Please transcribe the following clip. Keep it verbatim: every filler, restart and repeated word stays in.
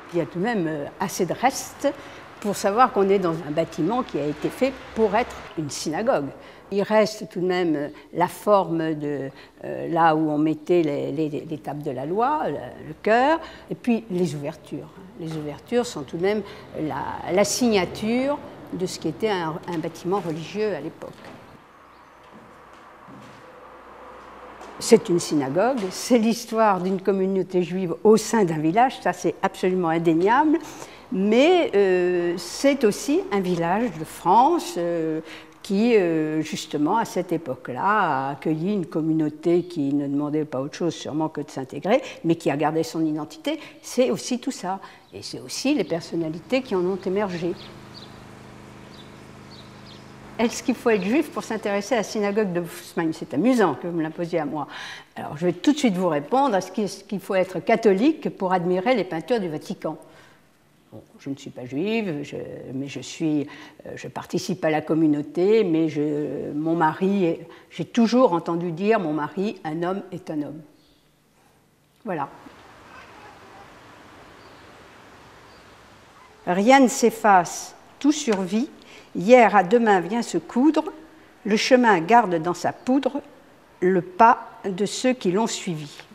Il y a tout de même assez de restes pour savoir qu'on est dans un bâtiment qui a été fait pour être une synagogue. Il reste tout de même la forme de euh, là où on mettait les, les, les tables de la loi, le, le chœur, et puis les ouvertures. Les ouvertures sont tout de même la, la signature de ce qui était un, un bâtiment religieux à l'époque. C'est une synagogue, c'est l'histoire d'une communauté juive au sein d'un village, ça c'est absolument indéniable, mais euh, c'est aussi un village de France euh, qui, euh, justement, à cette époque-là, a accueilli une communauté qui ne demandait pas autre chose sûrement que de s'intégrer, mais qui a gardé son identité. C'est aussi tout ça, et c'est aussi les personnalités qui en ont émergé. Est-ce qu'il faut être juif pour s'intéresser à la synagogue de Haussmann? C'est amusant que vous me la posiez à moi. Alors, je vais tout de suite vous répondre. Est-ce qu'il faut être catholique pour admirer les peintures du Vatican? Bon, je ne suis pas juive, je, mais je, suis, je participe à la communauté, mais je, mon mari, j'ai toujours entendu dire, mon mari, un homme est un homme. Voilà. Rien ne s'efface, tout survit. Hier à demain vient se coudre, le chemin garde dans sa poudre le pas de ceux qui l'ont suivi.